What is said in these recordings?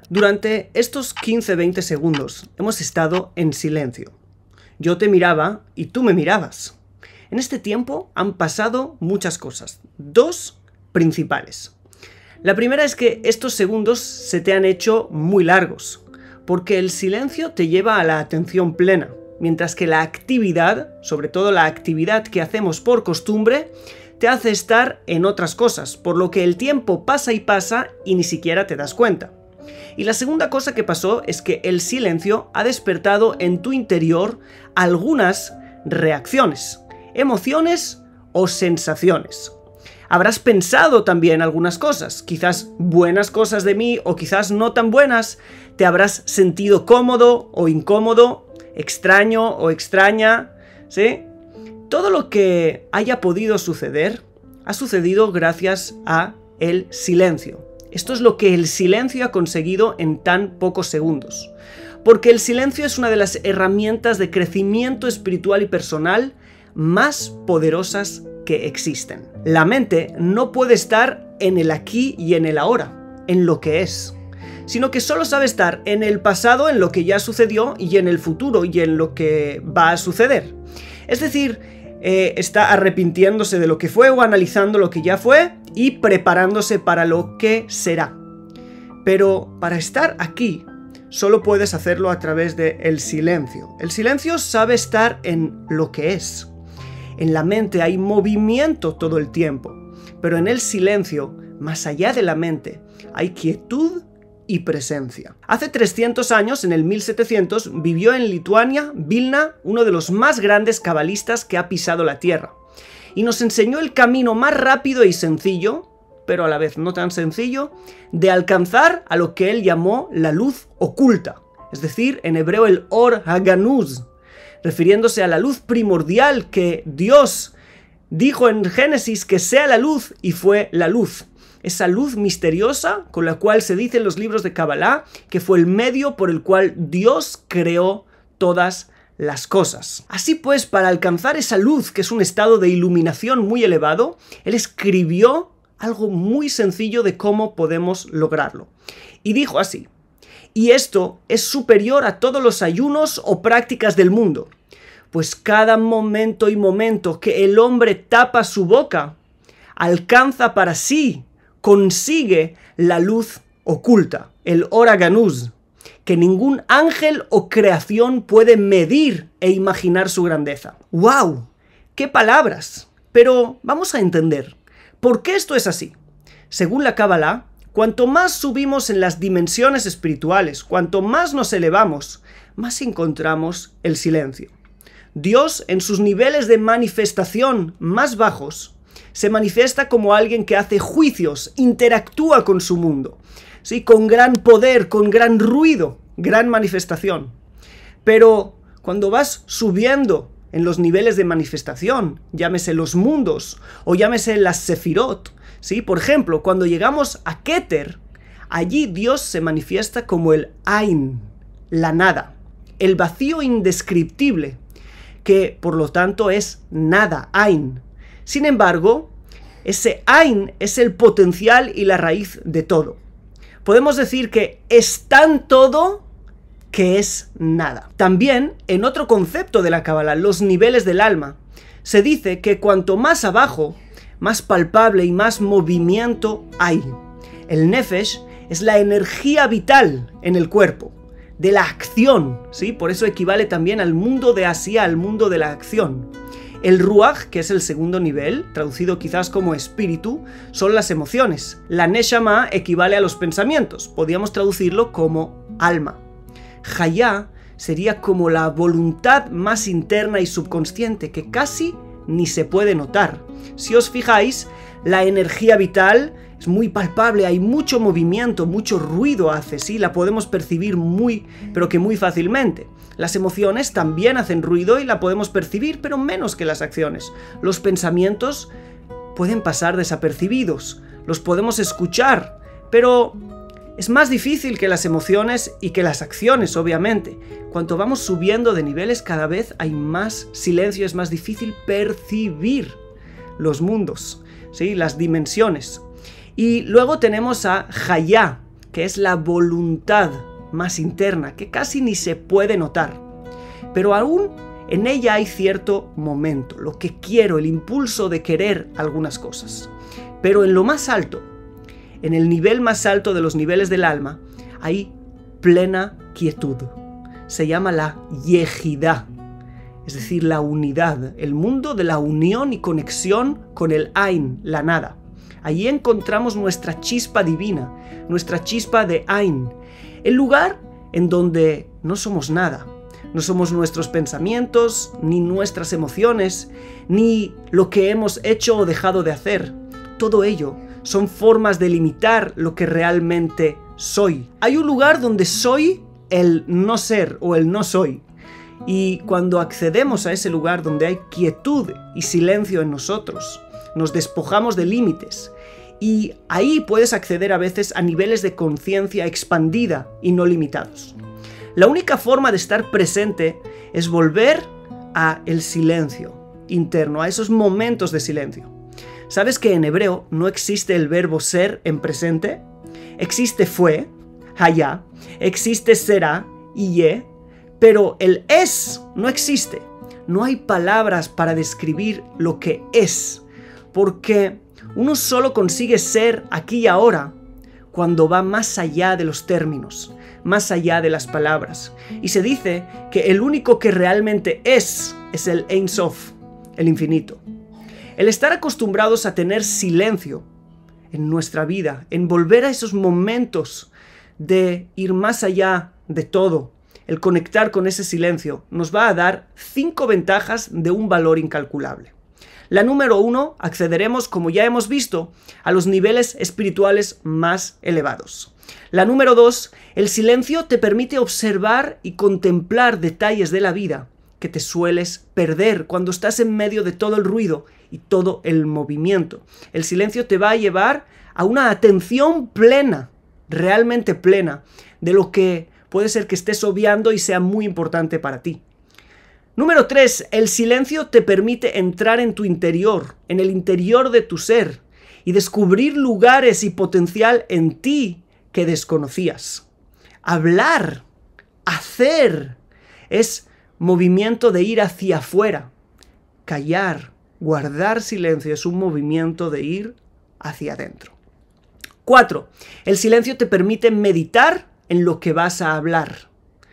Durante estos 15-20 segundos hemos estado en silencio. Yo te miraba y tú me mirabas. En este tiempo han pasado muchas cosas, dos principales. La primera es que estos segundos se te han hecho muy largos, porque el silencio te lleva a la atención plena, mientras que la actividad, sobre todo la actividad que hacemos por costumbre, te hace estar en otras cosas, por lo que el tiempo pasa y ni siquiera te das cuenta. Y la segunda cosa que pasó es que el silencio ha despertado en tu interior algunas reacciones, emociones o sensaciones. Habrás pensado también algunas cosas, quizás buenas cosas de mí o quizás no tan buenas. Te habrás sentido cómodo o incómodo, extraño o extraña, ¿sí? Todo lo que haya podido suceder ha sucedido gracias a el silencio. Esto es lo que el silencio ha conseguido en tan pocos segundos. Porque el silencio es una de las herramientas de crecimiento espiritual y personal más poderosas que existen. La mente no puede estar en el aquí y en el ahora, en lo que es, sino que solo sabe estar en el pasado, en lo que ya sucedió, y en el futuro, y en lo que va a suceder. Es decir, está arrepintiéndose de lo que fue o analizando lo que ya fue y preparándose para lo que será. Pero para estar aquí, solo puedes hacerlo a través del silencio. El silencio sabe estar en lo que es. En la mente hay movimiento todo el tiempo, pero en el silencio, más allá de la mente, hay quietud y presencia. Hace 300 años, en el 1700, vivió en Lituania, Vilna, uno de los más grandes cabalistas que ha pisado la Tierra, y nos enseñó el camino más rápido y sencillo, pero a la vez no tan sencillo, de alcanzar a lo que él llamó la luz oculta, es decir, en hebreo el Or HaGanuz, refiriéndose a la luz primordial que Dios dijo en Génesis que sea la luz y fue la luz. Esa luz misteriosa con la cual se dice en los libros de Kabbalah que fue el medio por el cual Dios creó todas las cosas. Así pues, para alcanzar esa luz, que es un estado de iluminación muy elevado, él escribió algo muy sencillo de cómo podemos lograrlo. Y dijo así: y esto es superior a todos los ayunos o prácticas del mundo, pues cada momento y momento que el hombre tapa su boca, alcanza para sí, consigue la luz oculta, el Or HaGanuz, que ningún ángel o creación puede medir e imaginar su grandeza. ¡Wow! ¡Qué palabras! Pero vamos a entender, ¿por qué esto es así? Según la Kabbalah, cuanto más subimos en las dimensiones espirituales, cuanto más nos elevamos, más encontramos el silencio. Dios, en sus niveles de manifestación más bajos, se manifiesta como alguien que hace juicios, interactúa con su mundo, ¿sí? Con gran poder, con gran ruido, gran manifestación. Pero cuando vas subiendo en los niveles de manifestación, llámese los mundos o llámese las sefirot, ¿sí? Por ejemplo, cuando llegamos a Keter, allí Dios se manifiesta como el Ain, la nada, el vacío indescriptible, que por lo tanto es nada, Ain. Sin embargo, ese Ain es el potencial y la raíz de todo. Podemos decir que es tan todo que es nada. También, en otro concepto de la Kabbalah, los niveles del alma, se dice que cuanto más abajo, más palpable y más movimiento hay. El Nefesh es la energía vital en el cuerpo, de la acción, ¿sí? Por eso equivale también al mundo de Asia, al mundo de la acción. El Ruach, que es el segundo nivel, traducido quizás como espíritu, son las emociones. La Neshama equivale a los pensamientos, podríamos traducirlo como alma. Hayá sería como la voluntad más interna y subconsciente, que casi ni se puede notar. Si os fijáis, la energía vital es muy palpable, hay mucho movimiento, mucho ruido hace, sí, la podemos percibir pero que muy fácilmente. Las emociones también hacen ruido y la podemos percibir, pero menos que las acciones. Los pensamientos pueden pasar desapercibidos, los podemos escuchar, pero es más difícil que las emociones y que las acciones, obviamente. Cuanto vamos subiendo de niveles, cada vez hay más silencio, es más difícil percibir los mundos, ¿sí? Las dimensiones. Y luego tenemos a Hayá, que es la voluntad más interna, que casi ni se puede notar. Pero aún en ella hay cierto momento, lo que quiero, el impulso de querer algunas cosas. Pero en lo más alto, en el nivel más alto de los niveles del alma, hay plena quietud. Se llama la yejidá, es decir, la unidad, el mundo de la unión y conexión con el Ain, la nada. Allí encontramos nuestra chispa divina, nuestra chispa de Ain, el lugar en donde no somos nada. No somos nuestros pensamientos, ni nuestras emociones, ni lo que hemos hecho o dejado de hacer. Todo ello son formas de limitar lo que realmente soy. Hay un lugar donde soy el no ser o el no soy. Y cuando accedemos a ese lugar donde hay quietud y silencio en nosotros, nos despojamos de límites. Y ahí puedes acceder a veces a niveles de conciencia expandida y no limitados. La única forma de estar presente es volver a el silencio interno, a esos momentos de silencio. ¿Sabes que en hebreo no existe el verbo ser en presente? Existe fue, hayá, existe será, ye, pero el es no existe. No hay palabras para describir lo que es, porque uno solo consigue ser aquí y ahora cuando va más allá de los términos, más allá de las palabras. Y se dice que el único que realmente es el Ein Sof, el infinito. El estar acostumbrados a tener silencio en nuestra vida, en volver a esos momentos de ir más allá de todo, el conectar con ese silencio, nos va a dar 5 ventajas de un valor incalculable. La número 1, accederemos, como ya hemos visto, a los niveles espirituales más elevados. La número 2, el silencio te permite observar y contemplar detalles de la vida que te sueles perder cuando estás en medio de todo el ruido y todo el movimiento. El silencio te va a llevar a una atención plena, realmente plena, de lo que puede ser que estés obviando y sea muy importante para ti. Número 3, el silencio te permite entrar en tu interior, en el interior de tu ser, y descubrir lugares y potencial en ti que desconocías. Hablar, hacer, es movimiento de ir hacia afuera. Callar, guardar silencio es un movimiento de ir hacia adentro. 4, el silencio te permite meditar en lo que vas a hablar.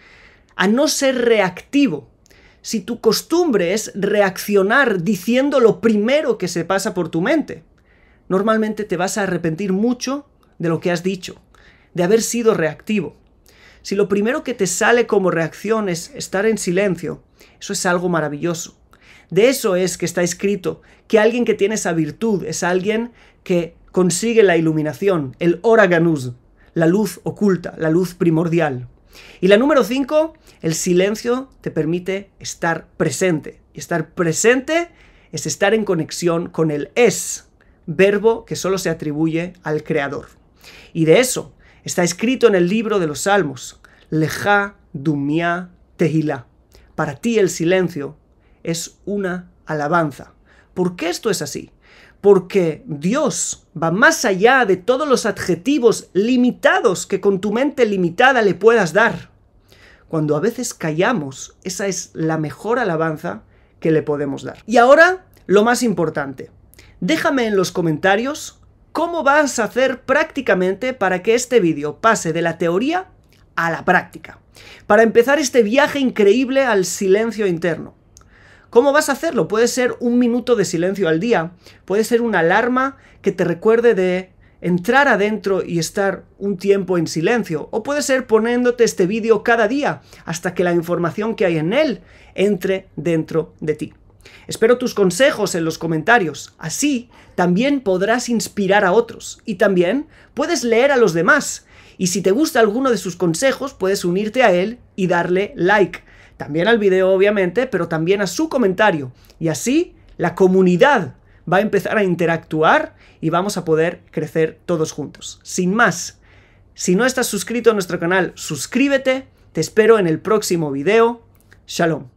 A no ser reactivo. Si tu costumbre es reaccionar diciendo lo primero que se pasa por tu mente, normalmente te vas a arrepentir mucho de lo que has dicho, de haber sido reactivo. Si lo primero que te sale como reacción es estar en silencio, eso es algo maravilloso. De eso es que está escrito que alguien que tiene esa virtud es alguien que consigue la iluminación, el Ora Ganuz, la luz oculta, la luz primordial. Y la número 5, el silencio te permite estar presente. Y estar presente es estar en conexión con el es, verbo que solo se atribuye al Creador. Y de eso está escrito en el libro de los Salmos, Lejá Dumia Tehilá. Para ti el silencio es una alabanza. ¿Por qué esto es así? Porque Dios va más allá de todos los adjetivos limitados que con tu mente limitada le puedas dar. Cuando a veces callamos, esa es la mejor alabanza que le podemos dar. Y ahora, lo más importante. Déjame en los comentarios cómo vas a hacer prácticamente para que este vídeo pase de la teoría a la práctica. Para empezar este viaje increíble al silencio interno. ¿Cómo vas a hacerlo? Puede ser 1 minuto de silencio al día, puede ser una alarma que te recuerde de entrar adentro y estar un tiempo en silencio, o puede ser poniéndote este vídeo cada día hasta que la información que hay en él entre dentro de ti. Espero tus consejos en los comentarios, así también podrás inspirar a otros y también puedes leer a los demás. Y si te gusta alguno de sus consejos, puedes unirte a él y darle like. También al video, obviamente, pero también a su comentario. Y así la comunidad va a empezar a interactuar y vamos a poder crecer todos juntos. Sin más, si no estás suscrito a nuestro canal, suscríbete. Te espero en el próximo video. Shalom.